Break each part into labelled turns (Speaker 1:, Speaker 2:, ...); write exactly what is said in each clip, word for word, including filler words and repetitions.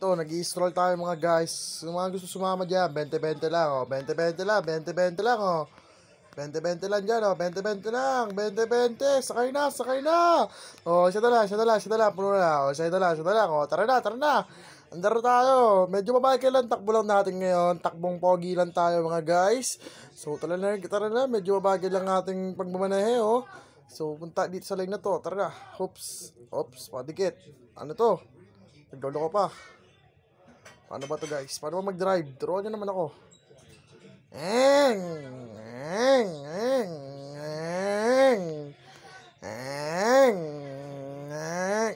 Speaker 1: Ito, nag-i-stroll tayo mga guys. Yung mga gusto sumama dyan, twenty twenty lang, oh. twenty twenty lang, twenty twenty lang, oh. twenty twenty lang dyan, oh. twenty twenty lang, twenty twenty. Sakay na, sakay na. Oh, isa na lang, isa na lang, isa na lang. Puno na, oh. Isa na lang, isa na lang, oh. Tara na, tara na. Andar tayo. Medyo mabalik lang, takbo lang natin ngayon. Takbong pogi lang tayo mga guys. So, tara na, tara na. Medyo mabalik lang ating pagmamanehe, oh. So, punta dito sa lane na to. Tara na. Oops. Oops, padikit. Ano to? Naglolo ko pa. Paano ba to guys? Paano ba mag-drive? Turuan nyo naman ako. Eng! Eng! Eng! Eng! Eng! Eng!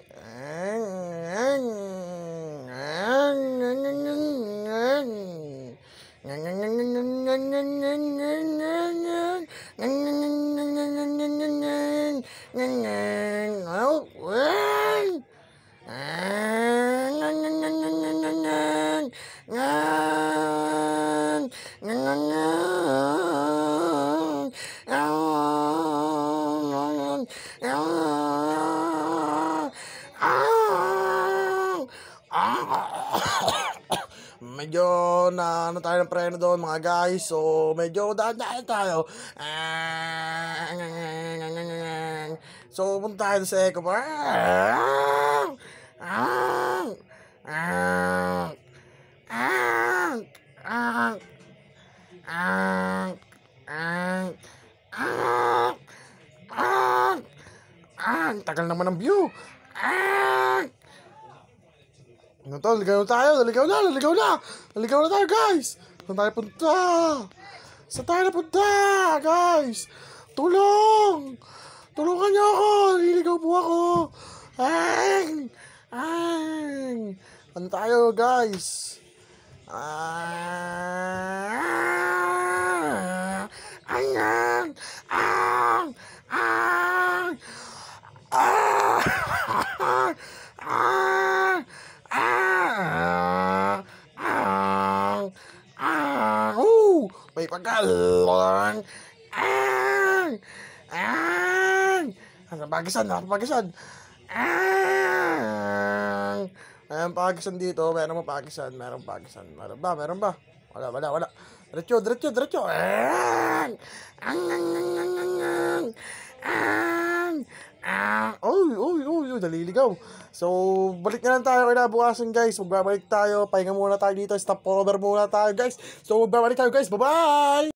Speaker 1: Medyo na ano tayo ng preno doon mga guys. So medyo daan-daan tayo. So punta tayo sa Eco Park. Tagal naman ng view. Ano to? Naligaw na tayo. Naligaw na. Naligaw na. Naligaw na tayo, guys. Saan tayo punta? Saan tayo napunta, guys? Tulong! Tulungan niyo ako. Naliligaw po ako. Ay! Ay! Ano tayo, guys? Ah! Ayan! Ah! Ah! Ah! Ah! Ah! Ah! Ah! Oh! May pagkalang! Ah! Ah! Ano pagisan? Ano pagisan? Ah! Ayan pagisan dito. Meron mo pagisan. Meron pagisan. Meron ba? Meron ba? Wala, wala, wala. Diretso, diretso, diretso. Ah! Ang, ang, ang, ang, ang, ang. Ah! Ah! Oy, oy, oy, oy, naliligaw. So, balik na lang tayo kinabukasan guys. Magbabalik tayo. Pahinga muna tayo dito. Stop over muna tayo guys. So, magbabalik tayo guys. Bye-bye!